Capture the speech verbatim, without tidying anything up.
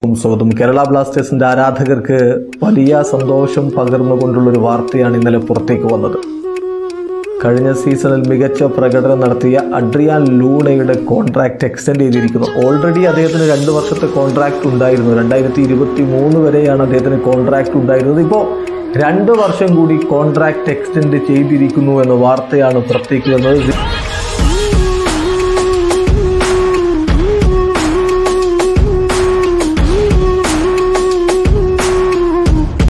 സ്വാഗതം. കേരള ബ്ലാസ്റ്റേഴ്സിന്റെ ആരാധകർക്ക് വലിയ സന്തോഷം പകർന്നുകൊണ്ടുള്ളൊരു വാർത്തയാണ് ഇന്നലെ പുറത്തേക്ക് വന്നത്. കഴിഞ്ഞ സീസണിൽ മികച്ച പ്രകടനം നടത്തിയ അഡ്രിയാൻ ലൂണയുടെ കോൺട്രാക്ട് എക്സ്റ്റെൻഡ് ചെയ്തിരിക്കുന്നു. ഓൾറെഡി അദ്ദേഹത്തിന് രണ്ട് വർഷത്തെ കോൺട്രാക്ട് ഉണ്ടായിരുന്നു. രണ്ടായിരത്തി ഇരുപത്തി മൂന്ന് വരെയാണ് അദ്ദേഹത്തിന് കോൺട്രാക്ട് ഉണ്ടായിരുന്നത്. ഇപ്പോൾ രണ്ട് വർഷം കൂടി കോൺട്രാക്ട് എക്സ്റ്റെൻഡ് ചെയ്തിരിക്കുന്നു എന്ന വാർത്തയാണ് പുറത്തേക്ക് വന്നത്.